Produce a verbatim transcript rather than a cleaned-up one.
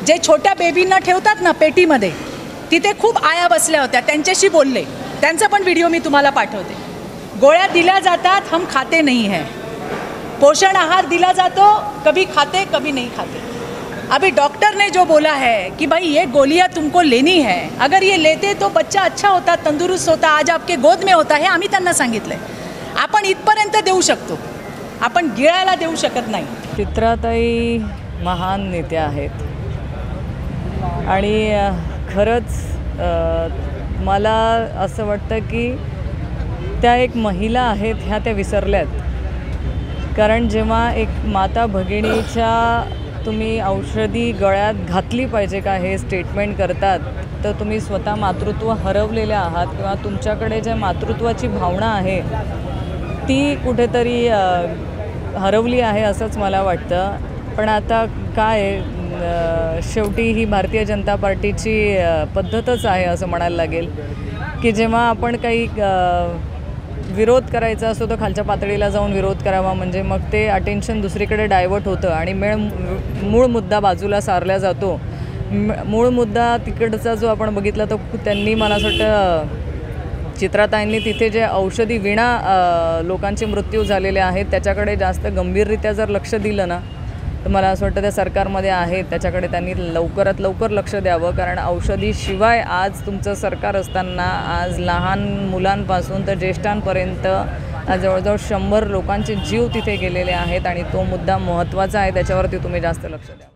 जे छोट्या बेबींना ठेवतात ना पेटीमध्ये, तिथे खूप आया बसल्या होत्या, त्यांच्याशी बोलले, त्यांचा पण व्हिडिओ मी तुम्हाला पाठवते। गोळ्या दिल्या जातात, हम खाते नहीं है, पोषण आहार दिला जातो, कभी खाते कभी नहीं खाते। अभी डॉक्टर ने जो बोला है कि भाई ये गोलियां तुमको लेनी है, अगर ये लेते तो बच्चा अच्छा होता, तंदुरुस्त होता, आज आपके गोद में होता, हे आम्ही त्यांना सांगितलंय। आपण इथपर्यंत देऊ शकतो, आपण गिळायला देऊ शकत नाही। चित्राताई महान नेत्या आहेत आणि खरंच मला असं वाटतं की त्या एक महिला आहेत ह्या त्या विसरल्यात। कारण जेव्हा एक माता भगिनीच्या तुम्ही औषधी गळ्यात घातली पाहिजे का हे स्टेटमेंट करतात, तर तुम्ही स्वतः मातृत्व हरवलेले आहात किंवा तुमच्याकडे ज्या मातृत्वाची भावना आहे ती कुठेतरी हरवली आहे असंच मला वाटतं। पण आता काय, शेवटी ही भारतीय जनता पार्टीची पद्धतच आहे असं म्हणायला लागेल की जेव्हा आपण काही विरोध करायचा असतो तर खालच्या पातळीला जाऊन विरोध करावा, म्हणजे मग ते अटेन्शन दुसरीकडे डायवर्ट होतं आणि मेळ मूळ मुद्दा बाजूला सारला जातो। मूळ मुद्दा तिकडचा जो आपण बघितला तर त्यांनी मला असं वाटतं चित्राताईंनी तिथे जे औषधी विणा लोकांचे मृत्यू झालेले आहेत त्याच्याकडे जास्त गंभीररित्या जर लक्ष दिलं ना तर मला असं वाटतं त्या सरकारमध्ये आहेत त्याच्याकडे त्यांनी लवकरात लवकर लक्ष द्यावं। कारण औषधीशिवाय आज तुमचं सरकार असताना आज लहान मुलांपासून तर ज्येष्ठांपर्यंत जवळजवळ शंभर लोकांचे जीव तिथे गेलेले आहेत आणि तो मुद्दा महत्त्वाचा आहे, त्याच्यावरती तुम्ही जास्त लक्ष द्या।